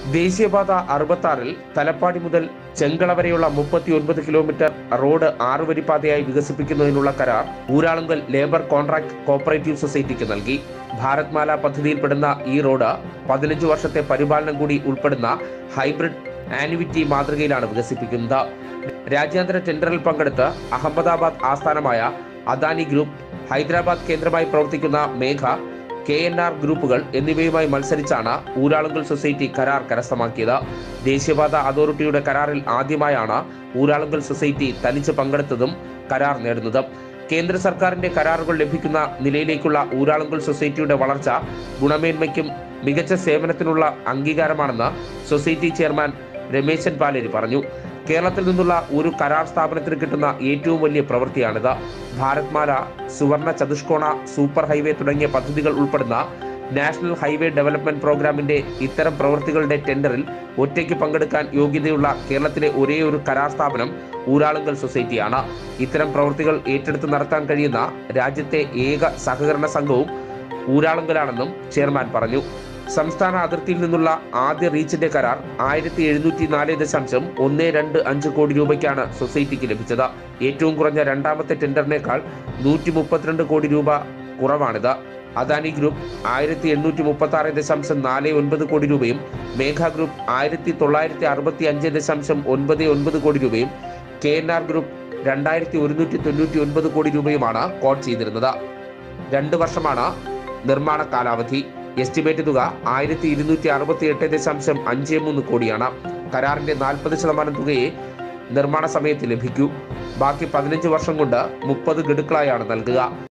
ദേശീയപാത 66-ൽ തലപ്പാടി മുതൽ ചെങ്കള വരെയുള്ള 39 കിലോമീറ്റർ റോഡ് 6 വരിപ്പാതയായി വികസിപ്പിക്കുന്നതിനുള്ള കരാർ ഊരാളുങ്കൽ ലേബർ കോൺട്രാക്ട് കോപ്പറേറ്റീവ് സൊസൈറ്റിക്ക് നൽകി. ഭാരത്മാല പദ്ധതിയിൽപ്പെടുന്ന ഈ റോഡ് 15 വർഷത്തെ പരിപാലനം കൂടി ഉൾപ്പെടുന്ന ഹൈബ്രിഡ് ആനുവിറ്റി മാതൃകയിലാണ് വികസിപ്പിക്കുന്നത്. രാജ്യാന്തര ടെൻഡറിൽ പങ്കെടുത്ത് അഹമ്മദാബാദ് ആസ്ഥാനമായ അദാനി ഗ്രൂപ്പ്, ഹൈദരാബാദ് കേന്ദ്രമായി പ്രവർത്തിക്കുന്ന മേഘ, KNR ഗ്രൂപ്പുകൾ എന്നിവയുമായി മത്സരിച്ചാണ് ഊരാളുങ്കൽ സൊസൈറ്റി കരാർ കരസ്ഥമാക്കിയത്. ദേശീയപാത അതോറിറ്റിയുടെ കരാറിൽ ആദ്യമായാണ് ഊരാളുങ്കൽ സൊസൈറ്റി തനിച്ച് പങ്കെടുത്തതും കരാർ നേടുന്നതും. കേന്ദ്ര സർക്കാരിന്റെ കരാറുകൾ ലഭിക്കുന്ന നിലയിലേക്കുള്ള ഊരാളുങ്കൽ സൊസൈറ്റിയുടെ വളർച്ച ഗുണമേന്മയ്ക്കും മികച്ച സേവനത്തിനുള്ള അംഗീകാരമാണെന്ന് സൊസൈറ്റി ചെയർമാൻ രമേശൻ പാലേരി പറഞ്ഞു. കേരളത്തിൽ നിന്നുള്ള ഒരു കരാർ സ്ഥാപനത്തിന് കിട്ടുന്ന ഏറ്റവും വലിയ പ്രവൃത്തിയാണിത്. ഭാരത്മാല, സുവർണ ചതുഷ്കോണ, സൂപ്പർ ഹൈവേ തുടങ്ങിയ പദ്ധതികൾ ഉൾപ്പെടുന്ന നാഷണൽ ഹൈവേ ഡെവലപ്മെന്റ് പ്രോഗ്രാമിന്റെ ഇത്തരം പ്രവൃത്തികളുടെ ടെൻഡറിൽ ഒറ്റയ്ക്ക് പങ്കെടുക്കാൻ യോഗ്യതയുള്ള കേരളത്തിലെ ഒരേ ഒരു കരാർ സ്ഥാപനം ഊരാളുങ്കൽ സൊസൈറ്റിയാണ്. ഇത്തരം പ്രവൃത്തികൾ ഏറ്റെടുത്ത് നടത്താൻ കഴിയുന്ന രാജ്യത്തെ ഏക സഹകരണ സംഘവും ഊരാളുങ്കലാണെന്നും ചെയർമാൻ പറഞ്ഞു. സംസ്ഥാന അതിർത്തിയിൽ നിന്നുള്ള ആദ്യ റീച്ചിന്റെ കരാർ 1704.125 കോടി രൂപയ്ക്കാണ് സൊസൈറ്റിക്ക് ലഭിച്ചത്. ഏറ്റവും കുറഞ്ഞ രണ്ടാമത്തെ ടെൻഡറിനേക്കാൾ 132 കോടി രൂപ കുറവാണിത്. അദാനി ഗ്രൂപ്പ് 1836.49 കോടി രൂപയും മേഘ ഗ്രൂപ്പ് 1965.99 കോടി രൂപയും KNR ഗ്രൂപ്പ് 2199 കോടി രൂപയുമാണ് കോട്ട് ചെയ്തിരുന്നത്. 2 വർഷമാണ് നിർമ്മാണ കാലാവധി. എസ്റ്റിമേറ്റ് തുക 1268.53 കോടിയാണ്. കരാറിന്റെ 40% തുകയെ നിർമ്മാണ സമയത്ത് ലഭിക്കൂ. ബാക്കി 15 വർഷം കൊണ്ട് 30 ഗഡുക്കളായാണ് നൽകുക.